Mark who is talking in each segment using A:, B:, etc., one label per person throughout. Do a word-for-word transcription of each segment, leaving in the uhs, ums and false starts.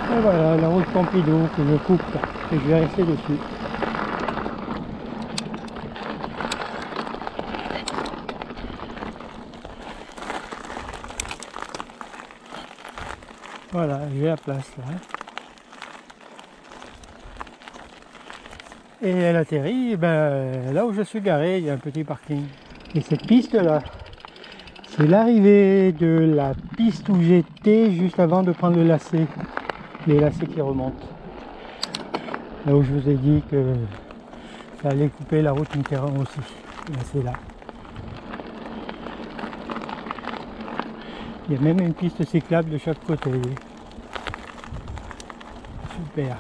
A: Et voilà la route Pompidou que je coupe et je vais rester dessus. Voilà, j'ai la place là. Et elle atterrit, ben, là où je suis garé, il y a un petit parking. Et cette piste là, c'est l'arrivée de la piste où j'étais juste avant de prendre le lacet. Les lacets qui remontent. Là où je vous ai dit que ça allait couper la route Mitterrand aussi. Ben, c'est là. Il y a même une piste cyclable de chaque côté. Super.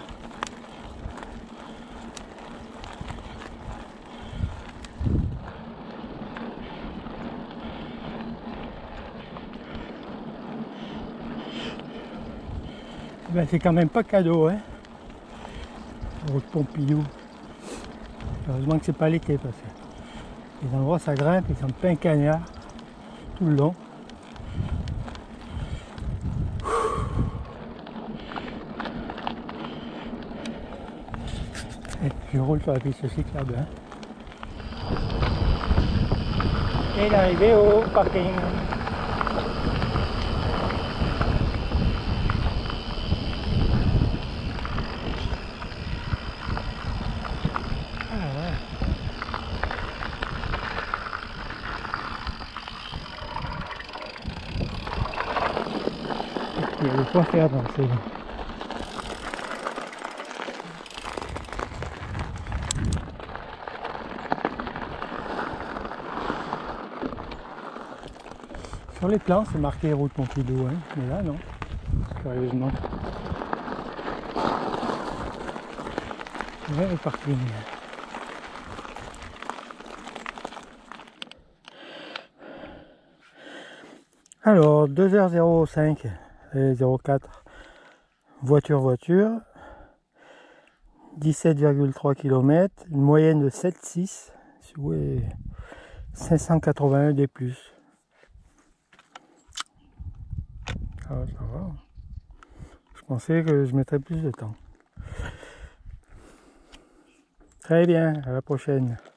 A: Ben, c'est quand même pas cadeau, hein. La route Pompidou. Heureusement que c'est pas l'été parce que les endroits ça grimpe, ils sont plein cagnard tout le long. Et je roule sur la piste cyclable. Hein. Et l'arrivée au parking. Il y a de quoi faire dans ces... Sur les plans, c'est marqué route Pompidou, hein, mais là, non. Curieusement. Ouais, le parking. Alors, deux heures zéro cinq et zéro quatre. Voiture, voiture. dix-sept virgule trois kilomètres. Une moyenne de sept virgule six. Ouais, cinq cent quatre-vingt-un D plus. Ah, ça va. Je pensais que je mettrais plus de temps. Très bien, à la prochaine.